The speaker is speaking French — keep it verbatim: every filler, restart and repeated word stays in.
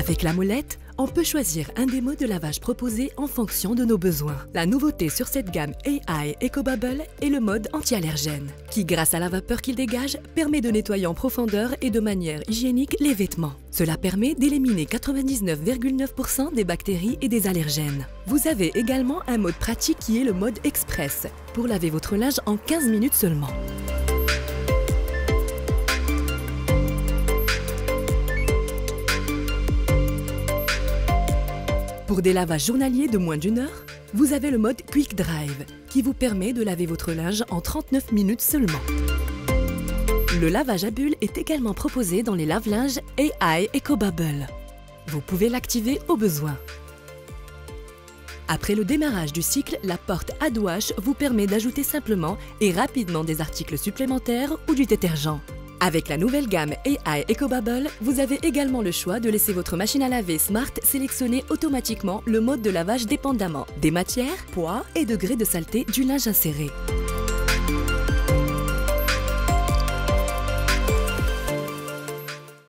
Avec la molette, on peut choisir un des modes de lavage proposés en fonction de nos besoins. La nouveauté sur cette gamme A I EcoBubble est le mode anti-allergène, qui grâce à la vapeur qu'il dégage, permet de nettoyer en profondeur et de manière hygiénique les vêtements. Cela permet d'éliminer quatre-vingt-dix-neuf virgule neuf pour cent des bactéries et des allergènes. Vous avez également un mode pratique qui est le mode express, pour laver votre linge en quinze minutes seulement. Pour des lavages journaliers de moins d'une heure, vous avez le mode Quick Drive, qui vous permet de laver votre linge en trente-neuf minutes seulement. Le lavage à bulles est également proposé dans les lave-linges A I EcoBubble. Vous pouvez l'activer au besoin. Après le démarrage du cycle, la porte Add Wash vous permet d'ajouter simplement et rapidement des articles supplémentaires ou du détergent. Avec la nouvelle gamme A I EcoBubble, vous avez également le choix de laisser votre machine à laver Smart sélectionner automatiquement le mode de lavage dépendamment des matières, poids et degrés de saleté du linge inséré.